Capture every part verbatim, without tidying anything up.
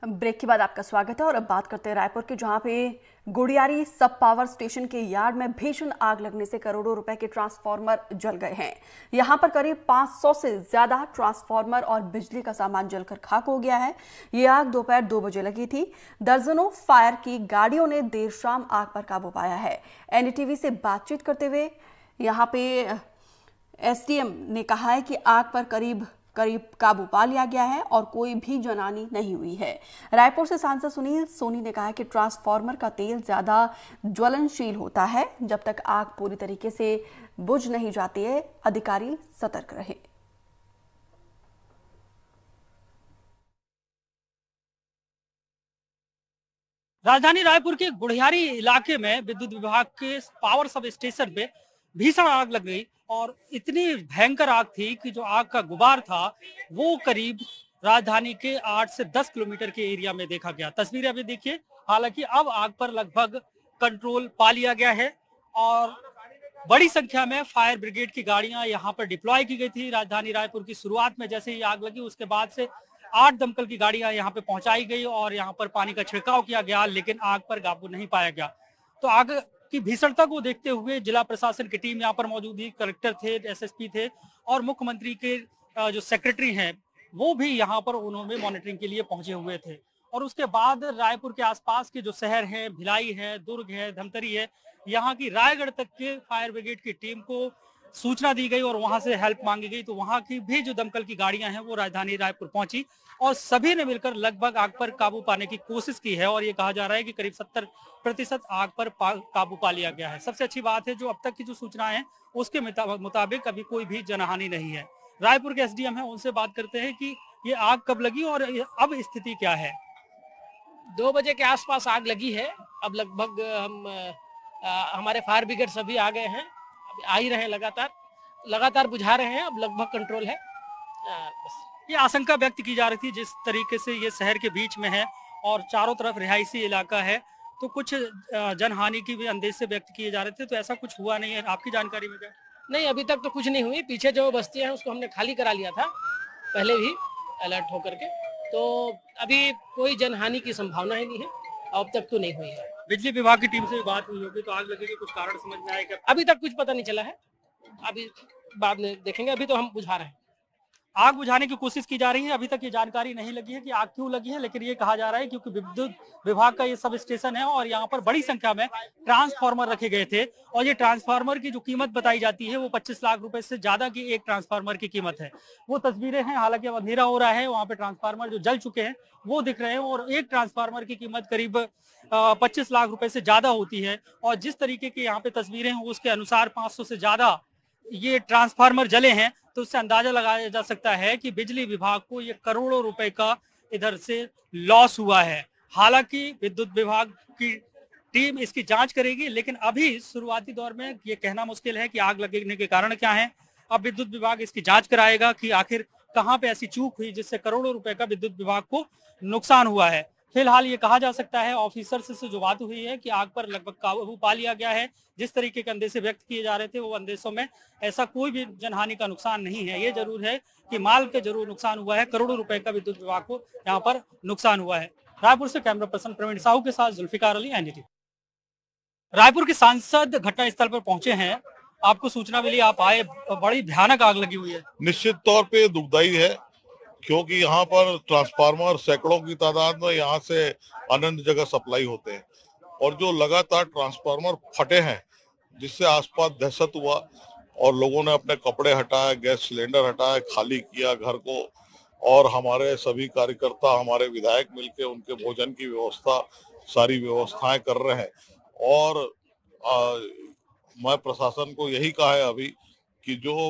Break के बाद आपका स्वागत है और अब बात करते हैं रायपुर के, जहां पे गुड़ियारी सब पावर स्टेशन के यार्ड में भीषण आग लगने से करोड़ों रुपए के ट्रांसफार्मर जल गए हैं। यहां पर करीब पाँच सौ से ज्यादा ट्रांसफार्मर और बिजली का सामान जलकर खाक हो गया है। ये आग दोपहर दो बजे लगी थी। दर्जनों फायर की गाड़ियों ने देर शाम आग पर काबू पाया है। एनडीटीवी से बातचीत करते हुए यहाँ पे एसडीएम ने कहा है कि आग पर करीब करीब काबू पा लिया गया है और कोई भी जनहानि नहीं हुई है। रायपुर से सांसद सुनील सोनी ने कहा कि ट्रांसफार्मर का तेल ज्यादा ज्वलनशील होता है। जब तक आग पूरी तरीके से बुझ नहीं जाती है, अधिकारी सतर्क रहे। राजधानी रायपुर के गुड़ियारी इलाके में विद्युत विभाग के पावर सब स्टेशन पे भीषण आग लग गई और इतनी भयंकर आग थी कि जो आग का गुबार था वो करीब राजधानी के आठ से दस किलोमीटर के एरिया में देखा गया। तस्वीरें अभी देखिए। हालांकि अब आग पर लगभग कंट्रोल पा लिया गया है और बड़ी संख्या में फायर ब्रिगेड की गाड़ियां यहां पर डिप्लॉय की गई थी। राजधानी रायपुर की शुरुआत में जैसे ही आग लगी उसके बाद से आठ दमकल की गाड़ियां यहां पे पहुंचाई गई और यहां पर पानी का छिड़काव किया गया, लेकिन आग पर काबू नहीं पाया गया। तो आग की भीषणता को देखते हुए जिला प्रशासन की टीम यहाँ पर मौजूद थी। कलेक्टर थे, एसएसपी थे और मुख्यमंत्री के जो सेक्रेटरी हैं वो भी यहाँ पर उन्होंने मॉनिटरिंग के लिए पहुंचे हुए थे। और उसके बाद रायपुर के आसपास के जो शहर हैं, भिलाई है, दुर्ग है, धमतरी है, यहाँ की रायगढ़ तक के फायर ब्रिगेड की टीम को सूचना दी गई और वहां से हेल्प मांगी गई। तो वहां की भी जो दमकल की गाड़ियां हैं वो राजधानी रायपुर पहुंची और सभी ने मिलकर लगभग आग पर काबू पाने की कोशिश की है और ये कहा जा रहा है कि करीब सत्तर प्रतिशत आग पर पा, काबू पा लिया गया है। सबसे अच्छी बात है जो अब तक की जो सूचनाएं हैं उसके मुताबिक अभी कोई भी जनहानि नहीं है। रायपुर के एसडीएम है, उनसे बात करते हैं कि ये आग कब लगी और अब स्थिति क्या है। दो बजे के आसपास आग लगी है। अब लगभग हम आ, हमारे फायर ब्रिगेड सभी आ गए हैं, अब आ ही रहे हैं, लगातार लगातार बुझा रहे हैं। अब लगभग कंट्रोल है। आ, बस ये आशंका व्यक्त की जा रही थी जिस तरीके से ये शहर के बीच में है और चारों तरफ रिहायशी इलाका है, तो कुछ जनहानि की भी अंदेशे व्यक्त किए जा रहे थे, तो ऐसा कुछ हुआ नहीं है आपकी जानकारी में क्या? नहीं, अभी तक तो कुछ नहीं हुई। पीछे जो बस्तियां हैं उसको हमने खाली करा लिया था पहले भी अलर्ट होकर के, तो अभी कोई जनहानि की संभावना ही नहीं है। अब तक तो नहीं हुई है। बिजली विभाग की टीम से भी बात हुई होगी, तो आग लगने के कुछ कारण समझ में आएगा? अभी तक कुछ पता नहीं चला है, अभी बाद में देखेंगे। अभी तो हम बुझा रहे हैं। आग बुझाने की कोशिश की जा रही है। अभी तक ये जानकारी नहीं लगी है कि आग क्यों लगी है, लेकिन ये कहा जा रहा है क्योंकि विद्युत विभाग का ये सब स्टेशन है और यहाँ पर बड़ी संख्या में ट्रांसफार्मर रखे गए थे और ये ट्रांसफार्मर की जो कीमत बताई जाती है वो पच्चीस लाख रुपए से ज्यादा की एक ट्रांसफार्मर की कीमत है। वो तस्वीरें हैं, हालांकि अब अंधेरा हो रहा है, वहाँ पे ट्रांसफार्मर जो जल चुके हैं वो दिख रहे हैं और एक ट्रांसफार्मर की कीमत करीब पच्चीस लाख रुपए से ज्यादा होती है। और जिस तरीके की यहाँ पे तस्वीरें हैं उसके अनुसार पांच सौ से ज्यादा ये ट्रांसफार्मर जले हैं, तो उससे अंदाजा लगाया जा सकता है कि बिजली विभाग को ये करोड़ों रुपए का इधर से लॉस हुआ है। हालांकि विद्युत विभाग की टीम इसकी जांच करेगी, लेकिन अभी शुरुआती दौर में ये कहना मुश्किल है कि आग लगने के कारण क्या है। अब विद्युत विभाग इसकी जांच कराएगा कि आखिर कहां पे ऐसी चूक हुई जिससे करोड़ों रुपए का विद्युत विभाग को नुकसान हुआ है। फिलहाल ये कहा जा सकता है ऑफिसर से जो बात हुई है कि आग पर लगभग काबू पा लिया गया है। जिस तरीके के अंदेशे व्यक्त किए जा रहे थे वो अंदेशों में ऐसा कोई भी जनहानि का नुकसान नहीं है। ये जरूर है कि माल का जरूर नुकसान हुआ है, करोड़ों रुपए का विद्युत विभाग को यहाँ पर नुकसान हुआ है। रायपुर से कैमरा पर्सन प्रवीण साहू के साथ जुल्फिकार अली, एनडीटीवी। रायपुर के सांसद घटनास्थल पर पहुंचे हैं, आपको सूचना मिली, आप आए, बड़ी भयानक आग लगी हुई है। निश्चित तौर पे दुखदायी है क्योंकि यहाँ पर ट्रांसफार्मर सैकड़ों की तादाद में यहाँ से अनंत जगह सप्लाई होते हैं और जो लगातार ट्रांसफार्मर फटे हैं जिससे आसपास दहशत हुआ और लोगों ने अपने कपड़े हटाए, गैस सिलेंडर हटाए, खाली किया घर को और हमारे सभी कार्यकर्ता, हमारे विधायक मिलके उनके भोजन की व्यवस्था, सारी व्यवस्थाएं कर रहे हैं। और आ, मैं प्रशासन को यही कहा है अभी कि जो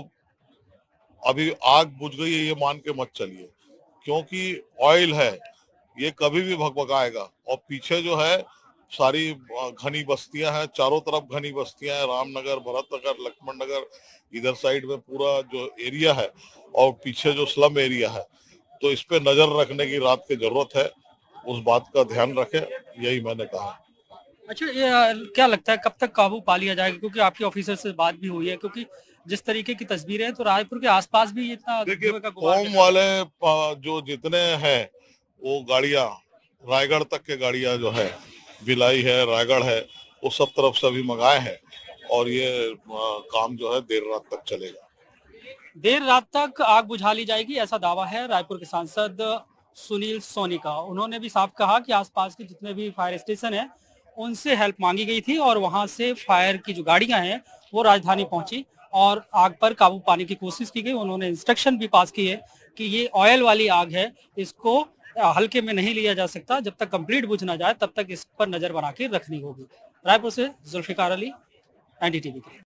अभी आग बुझ गई है ये मान के मत चलिए, क्योंकि ऑयल है, ये कभी भी भगभगाएगा। और पीछे जो है सारी घनी बस्तियां हैं, चारों तरफ घनी बस्तियां हैं, रामनगर, भरत नगर, लक्ष्मण नगर, इधर साइड में पूरा जो एरिया है और पीछे जो स्लम एरिया है, तो इस पे नजर रखने की रात की जरूरत है, उस बात का ध्यान रखें, यही मैंने कहा। अच्छा, ये क्या लगता है कब तक काबू पा लिया जाएगा, क्योंकि आपके ऑफिसर से बात भी हुई है, क्योंकि जिस तरीके की तस्वीरें हैं तो रायपुर के आसपास भी इतना देखिए, कौम वाले जो जितने हैं वो गाड़ियां रायगढ़ तक के गाड़ियां जो है, भिलाई है, रायगढ़ है, वो सब तरफ से अभी मंगाए हैं और ये काम जो है देर रात तक चलेगा। देर रात तक आग बुझा ली जाएगी, ऐसा दावा है रायपुर के सांसद सुनील सोनी का। उन्होंने भी साफ कहा कि आसपास के जितने भी फायर स्टेशन है उनसे हेल्प मांगी गई थी और वहां से फायर की जो गाड़ियां हैं वो राजधानी पहुंची और आग पर काबू पाने की कोशिश की गई। उन्होंने इंस्ट्रक्शन भी पास की है कि ये ऑयल वाली आग है, इसको हल्के में नहीं लिया जा सकता, जब तक कंप्लीट बुझ ना जाए तब तक इस पर नजर बना के रखनी होगी। रायपुर से जुल्फिकार अली, एनडीटीवी।